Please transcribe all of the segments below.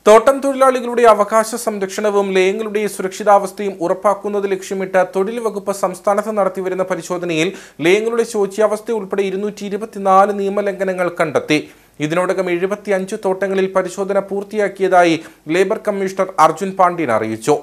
തോട്ടം തൊഴിലാളികളുടെ അവകാശ സംരക്ഷണവും ലേയങ്ങളുടെ സുരക്ഷിതാവസ്ഥയും ഉറപ്പാക്കുന്നത് ലക്ഷ്യമിട്ട് തൊഴിൽ വകുപ്പ് സംസ്ഥാനത്ത് നടത്തിവരുന്ന പരിശോധനയിൽ ലേയങ്ങളുടെ ശോച്യാവസ്ഥ ഉൾപ്പെടെ 224 നിയമലംഘനങ്ങൾ കണ്ടെത്തി. ഇതിനോടകം 75 തോട്ടങ്ങളിൽ പരിശോധന പൂർത്തിയാക്കിയതായി ലേബർ കമ്മീഷണർ അർജുൻ പാണ്ഡ്യൻ അറിയിച്ചു.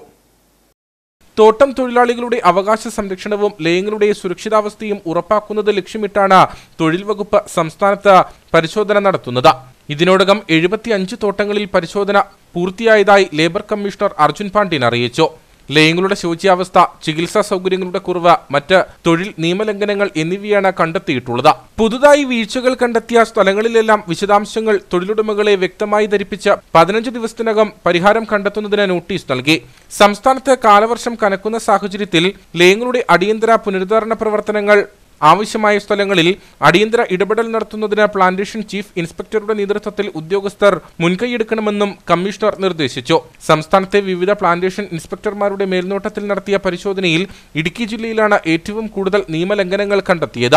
തോട്ടം തൊഴിലാളികളുടെ അവകാശ സംരക്ഷണവും ലേയങ്ങളുടെ സുരക്ഷിതാവസ്ഥയും ഉറപ്പാക്കുന്നത് ലക്ഷ്യമിട്ടാണ് തൊഴിൽ വകുപ്പ് സംസ്ഥാനത്ത് പരിശോധന നടത്തുന്നത്. ഇതിനോടകം 75 തോട്ടങ്ങളിൽ പരിശോധന പൂർത്തിയായതായി ലേബർ കമ്മീഷണർ അർജുൻ പാണ്ഡ്യൻ അറിയിച്ചു. ലേയങ്ങളുടെ ശോച്യാവസ്ഥ, ചികിത്സാ സൗകര്യങ്ങളുടെ കുറവ്, മറ്റ് തൊഴിൽ നിയമലംഘനങ്ങൾ എന്നിവയാണ് കണ്ടെത്തിയിട്ടുള്ളത്. പുതുതായി വീഴ്ചകൾ കണ്ടെത്തിയ സ്ഥലങ്ങളിലെല്ലാം വിശദാംശങ്ങൾ തൊഴിലുടമകളെ വ്യക്തമായി ധരിപ്പിച്ച് 15 ദിവസത്തിനകം പരിഹാരം കണ്ടെത്തുന്നതിന് നോട്ടീസ് നൽകി. സംസ്ഥാനത്ത് കാലവർഷം കനക്കുന്ന സാഹചര്യത്തിൽ ലേയങ്ങളുടെ അടിയന്തര പുനരുദ്ധാരണ പ്രവർത്തനങ്ങൾ ആവശ്യമായ സ്ഥലങ്ങളിൽ അടിയന്തര ഇടപെടൽ നടത്തുന്നതിന് പ്ലാന്റേഷൻ ചീഫ് ഇൻസ്പെക്ടറുടെ നേതൃത്വത്തിൽ ഉദ്യോഗസ്ഥർ മുൻകൈയെടുക്കണമെന്നും കമ്മീഷണർ നിർദ്ദേശിച്ചു. സംസ്ഥാനത്തെ വിവിധ പ്ലാന്റേഷൻ ഇൻസ്പെക്ടർമാരുടെ മേൽനോട്ടത്തിൽ നടത്തിയ പരിശോധനയിൽ ഇടുക്കി ജില്ലയിലാണ് ഏറ്റവും കൂടുതൽ നിയമലംഘനങ്ങൾ കണ്ടെത്തിയത്.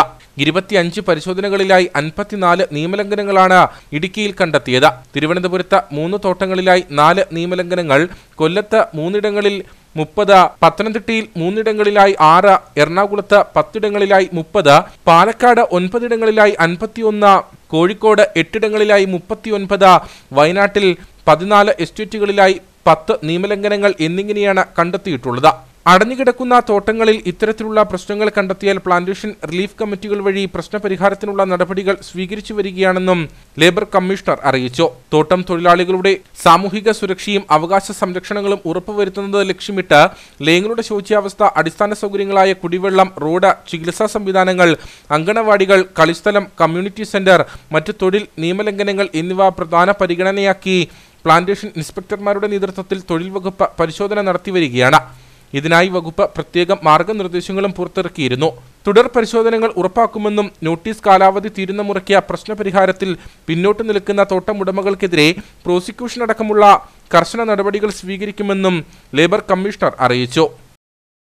25 പരിശോധനകളിലായി 54 നിയമലംഘനങ്ങളാണ് ഇടുക്കിയിൽ കണ്ടെത്തിയത്. തിരുവനന്തപുരത്ത് 3 തോട്ടങ്ങളിലായി 4 നിയമലംഘനങ്ങൾ, കൊല്ലത്ത് 3 ഇടങ്ങളിൽ 30, പത്തനംതിട്ടയിൽ 3 ഇടങ്ങളിലായി 6, എറണാകുളത്ത് 10 ഇടങ്ങളിലായി 30, പാലക്കാട് 9 ഇടങ്ങളിലായി 51, കോഴിക്കോട് 8 ഇടങ്ങളിലായി 39, വയനാട്ടിൽ 14 എസ്റ്റേറ്റുകളിലായി 10 നിയമലംഘനങ്ങൾ എന്നിങ്ങനെയാണ് കണ്ടെത്തിയിട്ടുള്ളത്. അടഞ്ഞുകിടക്കുന്ന തോട്ടങ്ങളിൽ ഇത്തരത്തിലുള്ള പ്രശ്നങ്ങൾ കണ്ടെത്തിയാൽ പ്ലാന്റേഷൻ റിലീഫ് കമ്മിറ്റികൾ വഴി പ്രശ്നപരിഹാരത്തിനുള്ള നടപടികൾ സ്വീകരിച്ചു വരികയാണെന്നും ലേബർ കമ്മീഷണർ അറിയിച്ചു. തോട്ടം തൊഴിലാളികളുടെ സാമൂഹിക സുരക്ഷയും അവകാശ സംരക്ഷണങ്ങളും ഉറപ്പുവരുത്തുന്നത് ലക്ഷ്യമിട്ട് ലേയങ്ങളുടെ ശോച്യാവസ്ഥ, അടിസ്ഥാന സൗകര്യങ്ങളായ കുടിവെള്ളം, റോഡ്, ചികിത്സാ സംവിധാനങ്ങൾ, അങ്കണവാടികൾ, കളിസ്ഥലം, കമ്മ്യൂണിറ്റി സെന്റർ, മറ്റ് തൊഴിൽ നിയമലംഘനങ്ങൾ എന്നിവ പ്രധാന പരിഗണനയാക്കി പ്ലാന്റേഷൻ ഇൻസ്പെക്ടർമാരുടെ നേതൃത്വത്തിൽ തൊഴിൽ വകുപ്പ് പരിശോധന നടത്തിവരികയാണ്. ഇതിനായി വകുപ്പ് പ്രത്യേകം മാർഗനിർദ്ദേശങ്ങളും പുറത്തിറക്കിയിരുന്നു. തുടർ പരിശോധനകൾ ഉറപ്പാക്കുമെന്നും നോട്ടീസ് കാലാവധി തീരുന്ന മുറയ്ക്ക് പ്രശ്നപരിഹാരത്തിൽ പിന്നോട്ട് നിൽക്കുന്ന തോട്ടമുടമകൾക്കെതിരെ പ്രോസിക്യൂഷൻ അടക്കമുള്ള കർശന നടപടികൾ സ്വീകരിക്കുമെന്നും ലേബർ കമ്മീഷണർ അറിയിച്ചു.